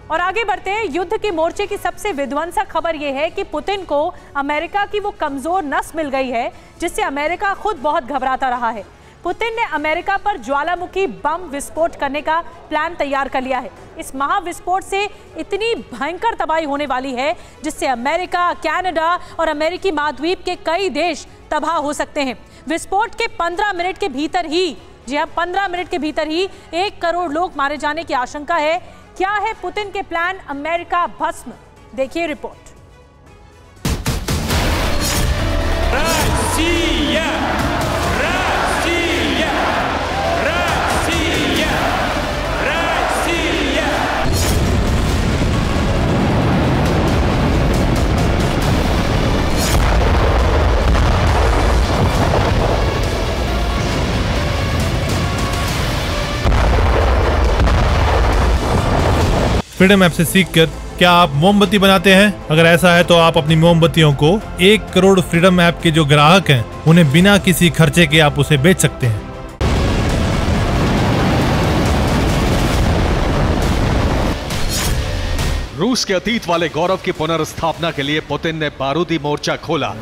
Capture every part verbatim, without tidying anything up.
और आगे बढ़ते हैं। युद्ध के मोर्चे की सबसे विध्वंसक खबर यह है कि पुतिन को अमेरिका की वो कमजोर नस मिल गई है जिससे अमेरिका खुद बहुत घबराता रहा है। पुतिन ने अमेरिका पर ज्वालामुखी बम विस्फोट करने का प्लान तैयार कर लिया है। इस महाविस्फोट से इतनी भयंकर तबाही होने वाली है जिससे अमेरिका, कनाडा और अमेरिकी महाद्वीप के कई देश तबाह हो सकते हैं। विस्फोट के पंद्रह मिनट के भीतर ही, जी हाँ, पंद्रह मिनट के भीतर ही एक करोड़ लोग मारे जाने की आशंका है। क्या है पुतिन के प्लान? अमेरिका भस्म, देखिए रिपोर्ट। Россия! Россия! Россия! Россия! फ्रीडम ऐप से सीखकर क्या आप मोमबत्ती बनाते हैं? अगर ऐसा है तो आप अपनी मोमबत्तियों को एक करोड़ फ्रीडम ऐप के जो ग्राहक हैं उन्हें बिना किसी खर्चे के आप उसे बेच सकते हैं। रूस के अतीत वाले गौरव की पुनर्स्थापना के लिए पुतिन ने बारूदी मोर्चा खोला,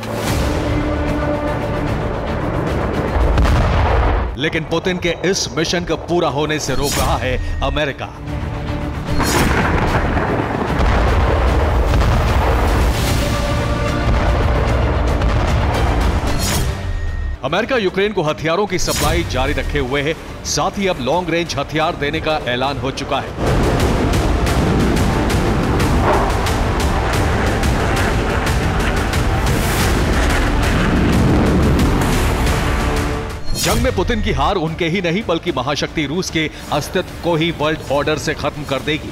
लेकिन पुतिन के इस मिशन को पूरा होने से रोक रहा है अमेरिका। अमेरिका यूक्रेन को हथियारों की सप्लाई जारी रखे हुए है, साथ ही अब लॉन्ग रेंज हथियार देने का ऐलान हो चुका है। जंग में पुतिन की हार उनके ही नहीं बल्कि महाशक्ति रूस के अस्तित्व को ही वर्ल्ड ऑर्डर से खत्म कर देगी।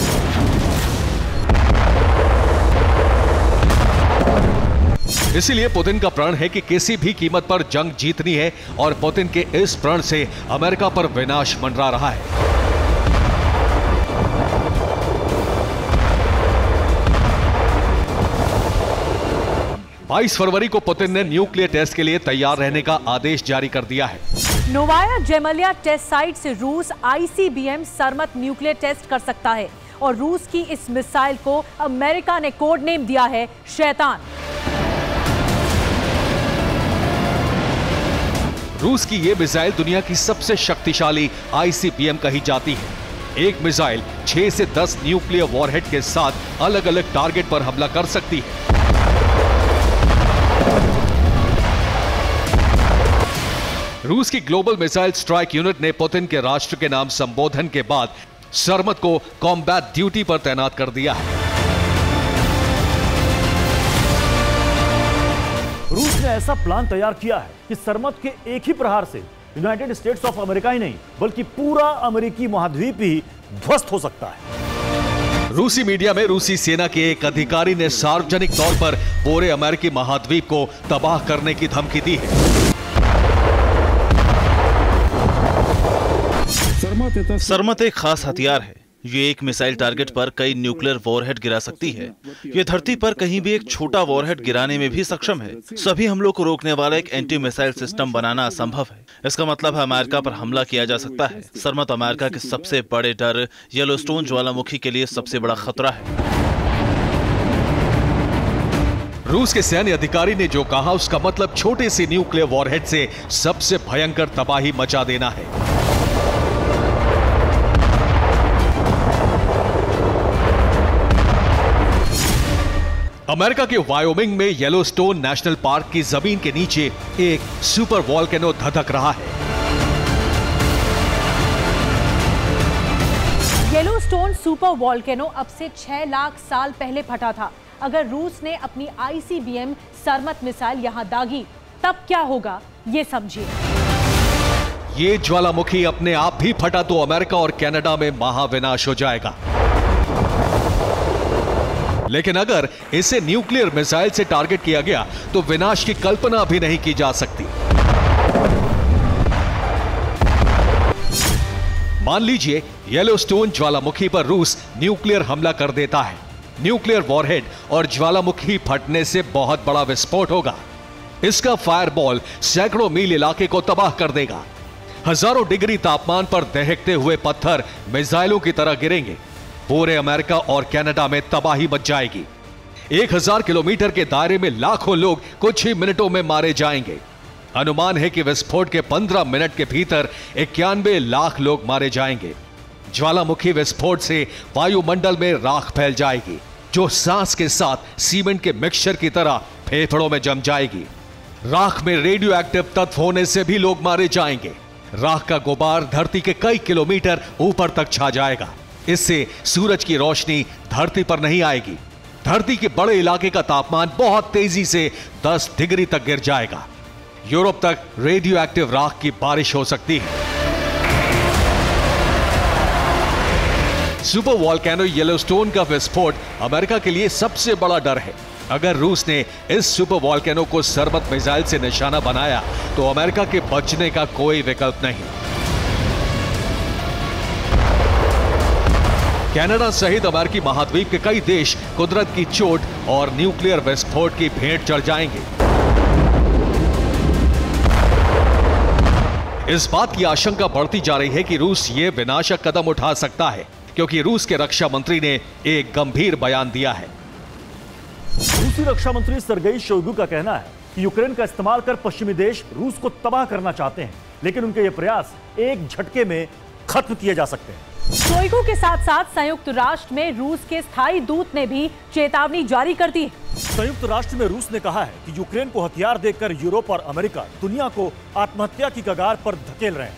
इसीलिए पुतिन का प्रण है कि किसी भी कीमत पर जंग जीतनी है और पुतिन के इस प्रण से अमेरिका पर विनाश मंडरा रहा है। बाईस फरवरी को पुतिन ने न्यूक्लियर टेस्ट के लिए तैयार रहने का आदेश जारी कर दिया है। नोवाया जेमलिया टेस्ट साइट से रूस आईसीबीएम सरमत न्यूक्लियर टेस्ट कर सकता है और रूस की इस मिसाइल को अमेरिका ने कोड नेम दिया है शैतान। रूस की यह मिसाइल दुनिया की सबसे शक्तिशाली आईसीबीएम कही जाती है। एक मिसाइल छह से दस न्यूक्लियर वॉरहेड के साथ अलग अलग टारगेट पर हमला कर सकती है। रूस की ग्लोबल मिसाइल स्ट्राइक यूनिट ने पुतिन के राष्ट्र के नाम संबोधन के बाद सरमत को कॉम्बैट ड्यूटी पर तैनात कर दिया है। रूस ने ऐसा प्लान तैयार किया है कि सरमत के एक ही प्रहार से यूनाइटेड स्टेट्स ऑफ अमेरिका ही नहीं बल्कि पूरा अमेरिकी महाद्वीप ही ध्वस्त हो सकता है। रूसी मीडिया में रूसी सेना के एक अधिकारी ने सार्वजनिक तौर पर पूरे अमेरिकी महाद्वीप को तबाह करने की धमकी दी है। सरमत एक खास हथियार है। ये एक मिसाइल टारगेट पर कई न्यूक्लियर वॉरहेड गिरा सकती है। ये धरती पर कहीं भी एक छोटा वॉरहेड गिराने में भी सक्षम है। सभी हमलों को रोकने वाला एक एंटी मिसाइल सिस्टम बनाना असंभव है। इसका मतलब है अमेरिका पर हमला किया जा सकता है। सरमत अमेरिका के सबसे बड़े डर येलोस्टोन ज्वालामुखी के लिए सबसे बड़ा खतरा है। रूस के सैन्य अधिकारी ने जो कहा उसका मतलब छोटे से न्यूक्लियर वॉरहेड से सबसे भयंकर तबाही मचा देना है। अमेरिका के वायोमिंग में येलोस्टोन नेशनल पार्क की जमीन के नीचे एक सुपर वॉल्केनो धधक रहा है। येलोस्टोन सुपर वॉल्केनो अब से छह लाख साल पहले फटा था। अगर रूस ने अपनी आईसीबीएम सरमत मिसाइल यहां दागी तब क्या होगा, ये समझिए। ये ज्वालामुखी अपने आप भी फटा तो अमेरिका और कनाडा में महाविनाश हो जाएगा। लेकिन अगर इसे न्यूक्लियर मिसाइल से टारगेट किया गया तो विनाश की कल्पना भी नहीं की जा सकती। मान लीजिए येलोस्टोन ज्वालामुखी पर रूस न्यूक्लियर हमला कर देता है। न्यूक्लियर वॉरहेड और ज्वालामुखी फटने से बहुत बड़ा विस्फोट होगा। इसका फायरबॉल सैकड़ों मील इलाके को तबाह कर देगा। हजारों डिग्री तापमान पर दहकते हुए पत्थर मिसाइलों की तरह गिरेंगे। पूरे अमेरिका और कनाडा में तबाही मच जाएगी। एक हजार किलोमीटर के दायरे में लाखों लोग कुछ ही मिनटों में मारे जाएंगे। अनुमान है कि विस्फोट के पंद्रह मिनट के भीतर इक्यानवे लाख लोग मारे जाएंगे। ज्वालामुखी विस्फोट से वायुमंडल में राख फैल जाएगी, जो सांस के साथ सीमेंट के मिक्सचर की तरह फेफड़ों में जम जाएगी। राख में रेडियो एक्टिव तत्व होने से भी लोग मारे जाएंगे। राख का गुबार धरती के कई किलोमीटर ऊपर तक छा जाएगा। इससे सूरज की रोशनी धरती पर नहीं आएगी। धरती के बड़े इलाके का तापमान बहुत तेजी से दस डिग्री तक गिर जाएगा। यूरोप तक रेडियो एक्टिव राख की बारिश हो सकती है। सुपर वोल्केनो येलोस्टोन का विस्फोट अमेरिका के लिए सबसे बड़ा डर है। अगर रूस ने इस सुपर वोल्केनो को सरमत मिसाइल से निशाना बनाया तो अमेरिका के बचने का कोई विकल्प नहीं। कनाडा सहित अमेरिकी महाद्वीप के कई देश कुदरत की चोट और न्यूक्लियर विस्फोट की भेंट चढ़ जाएंगे। इस बात की आशंका बढ़ती जा रही है कि रूस ये विनाशक कदम उठा सकता है, क्योंकि रूस के रक्षा मंत्री ने एक गंभीर बयान दिया है। रूसी रक्षा मंत्री सर्गेई शोइगु का कहना है कि यूक्रेन का इस्तेमाल कर पश्चिमी देश रूस को तबाह करना चाहते हैं, लेकिन उनके ये प्रयास एक झटके में खत्म किए जा सकते हैं। शोइगु के साथ साथ संयुक्त राष्ट्र में रूस के स्थायी दूत ने भी चेतावनी जारी कर दी। संयुक्त राष्ट्र में रूस ने कहा है कि यूक्रेन को हथियार देकर यूरोप और अमेरिका दुनिया को आत्महत्या की कगार पर धकेल रहे हैं।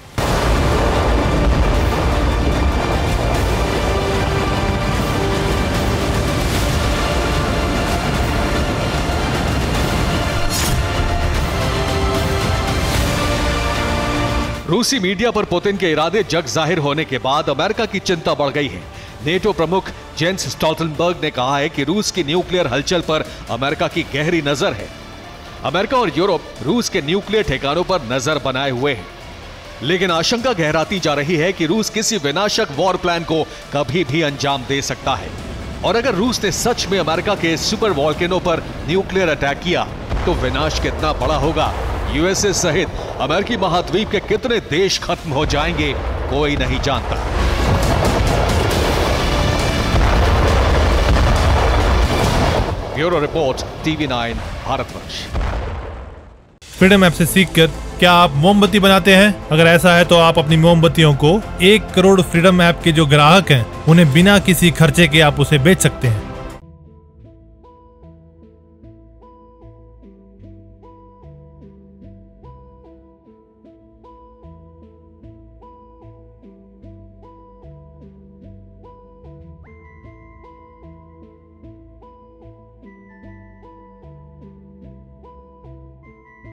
रूसी मीडिया पर पुतिन के इरादे जग जाहिर होने के बाद अमेरिका की चिंता बढ़ गई है। नेटो प्रमुख जेंस स्टोल्टनबर्ग ने कहा है कि रूस की न्यूक्लियर हलचल पर अमेरिका की गहरी नजर है। अमेरिका और यूरोप रूस के न्यूक्लियर ठिकानों पर नजर बनाए हुए हैं, लेकिन आशंका गहराती जा रही है कि रूस किसी विनाशक वॉर प्लान को कभी भी अंजाम दे सकता है। और अगर रूस ने सच में अमेरिका के सुपर वोल्केनो पर न्यूक्लियर अटैक किया तो विनाश कितना बड़ा होगा, यूएसए सहित अमेरिकी महाद्वीप के कितने देश खत्म हो जाएंगे, कोई नहीं जानता। Bureau report, TV nine, Bharatvarsh. Freedom app से सीखकर क्या आप मोमबत्ती बनाते हैं? अगर ऐसा है तो आप अपनी मोमबत्तियों को एक करोड़ फ्रीडम ऐप के जो ग्राहक हैं उन्हें बिना किसी खर्चे के आप उसे बेच सकते हैं।